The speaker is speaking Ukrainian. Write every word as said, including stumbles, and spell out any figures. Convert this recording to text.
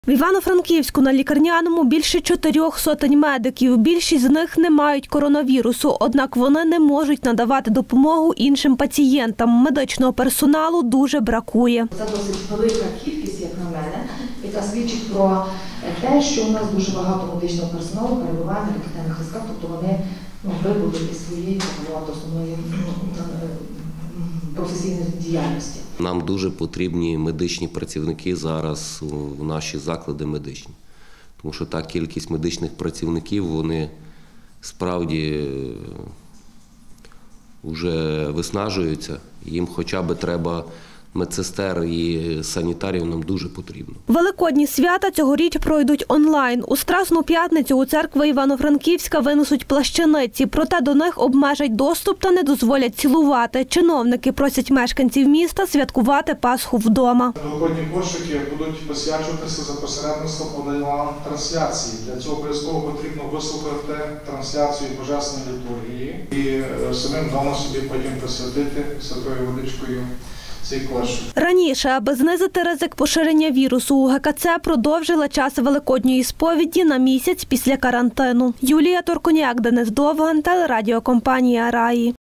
В Івано-Франківську на лікарняному більше чотирьох сотень медиків. Більшість з них не мають коронавірусу, однак вони не можуть надавати допомогу іншим пацієнтам. Медичного персоналу дуже бракує. Це досить велика кількість, як на мене, яка свідчить про те, що у нас дуже багато медичного персоналу перебуває на лікарняних листках, тобто вони ну, вибули із своєї основної професійної діяльності. Нам дуже потрібні медичні працівники зараз у наші заклади медичні. Тому що та кількість медичних працівників, вони справді вже виснажуються. Їм хоча б треба медсестер і санітарів, нам дуже потрібно. Великодні свята цьогоріч пройдуть онлайн. У Страсну п'ятницю у церкви Івано-Франківська винесуть плащаниці, проте до них обмежать доступ та не дозволять цілувати. Чиновники просять мешканців міста святкувати Пасху вдома. Великодні кошики будуть посвячуватися за посередництвом онлайн-трансляції. Для цього обов'язково потрібно вислухати трансляцію Божественної літургії і самим вдома собі потім посвятити святою водичкою. Раніше, аби знизити ризик поширення вірусу, у ГКЦ продовжила час Великодньої сповіді на місяць після карантину. Юлія Торконяк, Денис Довган, телерадіокомпанія «Раї».